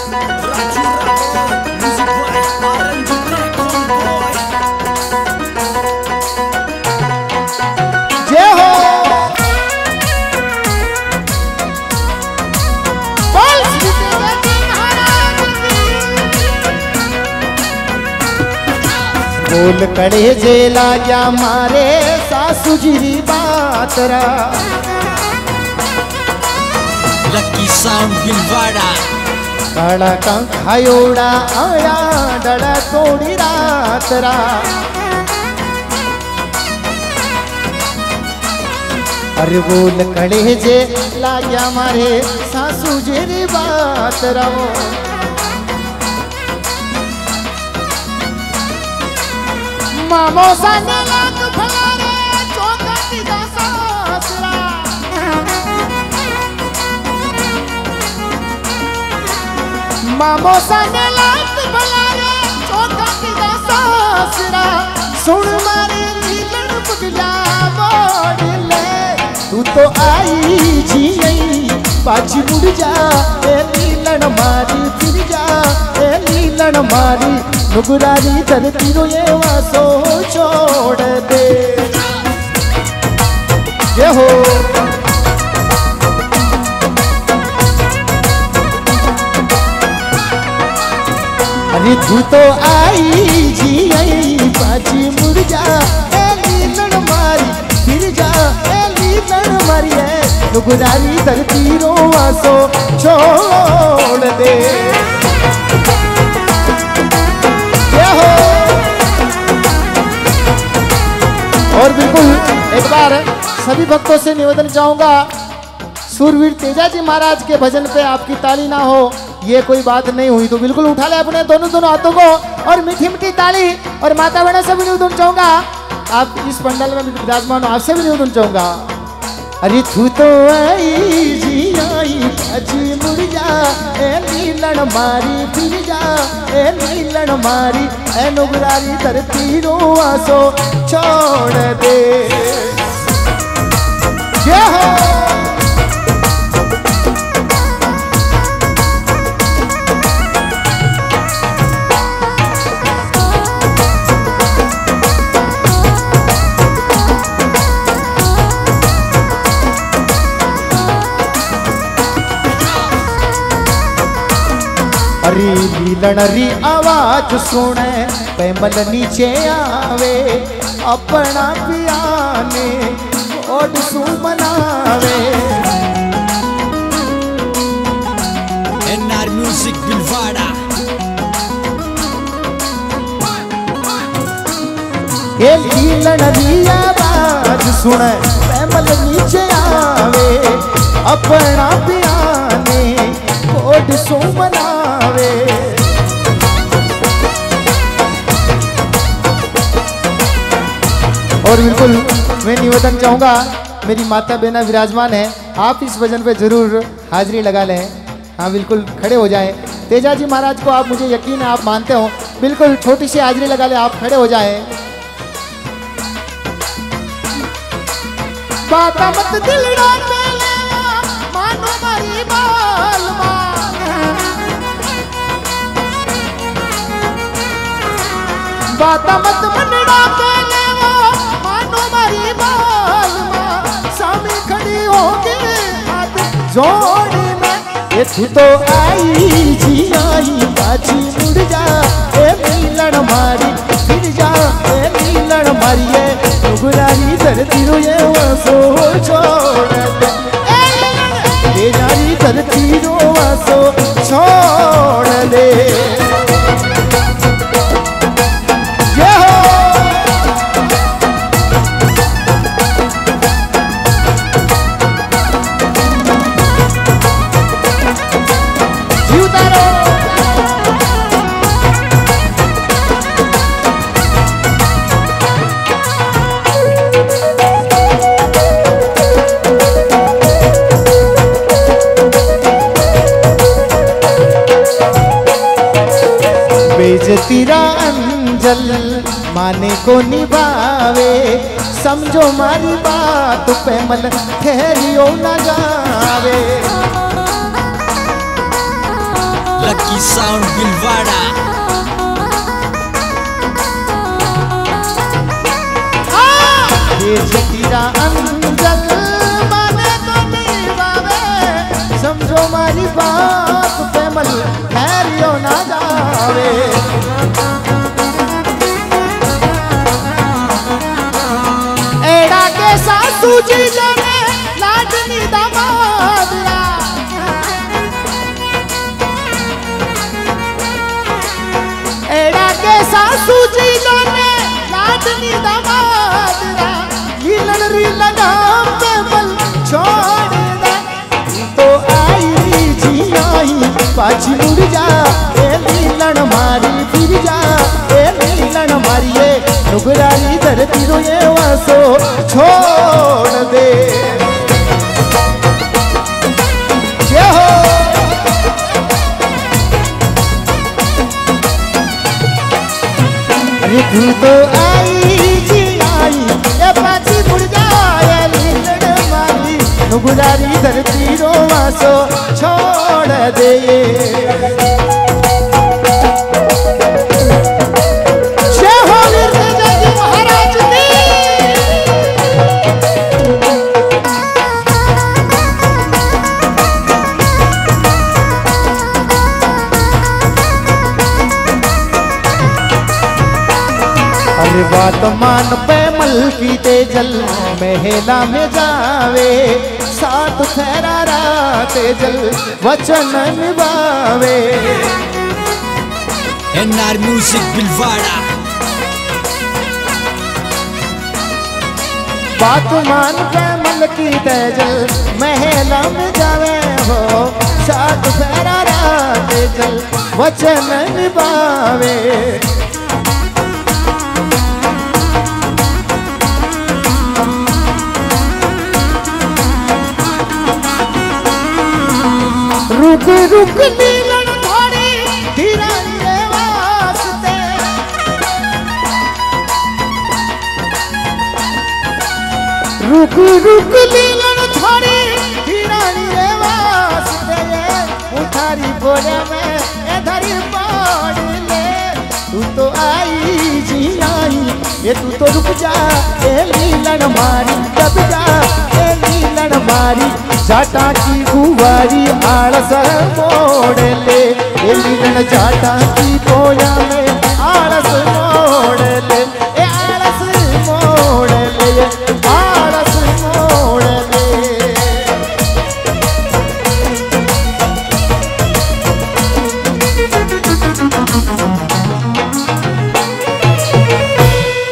बोल कड़े जे लाग्या मारे सासू जी बात रा लकी साउंड भिलवाड़ा काड़ा खायोड़ा आया डड़ा तोड़ी रात रा अरे बोल कड़े जे लाग्या मारे सासू जी बात रा मामो साने लाग फलारे चौकटी दा सासरा मामो साने लाग फलारे चौकटी दा सासरा सुन मारे नीलन पगला बोले तू तो आई जी नहीं पाछी मुड़ जा ए नीलन मारी फिर जा ए नीलन मारी नुगरारी धरती रो ये वासो छोड़ दे ये हो अरे तू तो आई जी आई पाछी मुड़ जा ए नीलन मारी फिर जा ए नीलन मारी है नुगरारी धरती रो वासो छोड़ दे और बिल्कुल एक बार सभी भक्तों से निवेदन चाहूंगा सूरवीर तेजाजी महाराज के भजन पे आपकी ताली ना हो ये कोई बात नहीं हुई तो बिल्कुल उठा ले अपने दोनों हाथों को और मीठी मीठी ताली। और माता बहनों से भी निवेदन चाहूंगा आप इस पंडाल में विराजमान हो आपसे भी निवेदन चाहूंगा अरे तू तो आई जी आई अजी मुड़ जा ए नीलन मारी फिर जा ए नीलन मारी ए नुगरारी धरती रो आसो छोड़ दे जय हो हरी लीलन री आवाज सुने पैमल नीचे आवे अपना पियाने ओड सु मनावे एनआर म्यूजिक भिलवाड़ा ये लीलन री आवाज सुने पैमल नीचे आवे अपना पियाने ओड सु मनावे और बिल्कुल मैं निवेदन चाहूंगा मेरी माता बहना विराजमान है आप इस भजन पे जरूर हाजिरी लगा लें। हाँ बिल्कुल खड़े हो जाएं। तेजाजी महाराज को आप मुझे यकीन है आप मानते हो बिल्कुल छोटी सी हाजिरी लगा लें आप खड़े हो जाएं। बाता मत दिल मानो मारी बालमा बाता मत मनड़ा पहले वो मानो मारी बालमा सामी खड़ी होके हाथ जोड़ में ये तू तो आई जी आई बाजी मुड़ जा ए नीलन मारी फिर जा ए नीलन मारी है नुगरारी धरती रो ये वासो छोड़ दे ए जारी धरती रो वासो छोड़ दे तेरा अंजल माने को निभावे समझो मारी बात पैमल ठहरियो न जावे Lucky Sound Bilvada. ये जतीरा अंजल माने तो निभावे, समझो मारी बात पे मल हैरियो ना जावे। एड़ा के सासू जी जाने लाडनी दामादरा, एड़ा के सासू जी जाने लाडनी दामादरा, लीलन रीलन पे बल छोड़ दे। तो आई जी आई पाछी मुड़ जा, ए लीलन मारी फिर जा, ए लीलन मारिए नुगराई धरती रो ये वासो छोड़ दे। ये हो अरे तू तो आई जी आई, ए पाछी मुड़ जा, ए लीलन मारी नुगराई धरती रो वासो छोड़ दे। अरे बात मान पे मल की तेजल महला में जावे, साथ फेरा तेजल वचन निभावे। NR Music Bilvada. बात मान पे मल की तेजल महला में जावे हो, साथ फेरा तेजल वचन निभावे। रुक रुक लीलन थोड़ी धीरा रे वास्ते, रुक रुक लीलन थोड़ी धीरा रे वास्ते, उठारी बोले में इधर पड़ ले। तू तो आई जी आई, ये तू तो रुक जा, ए लीलन मारी दब जा, ए लीलन मारी जाटा की कुवारी आलस मोड़ ले। लीलन जाटा की पोया में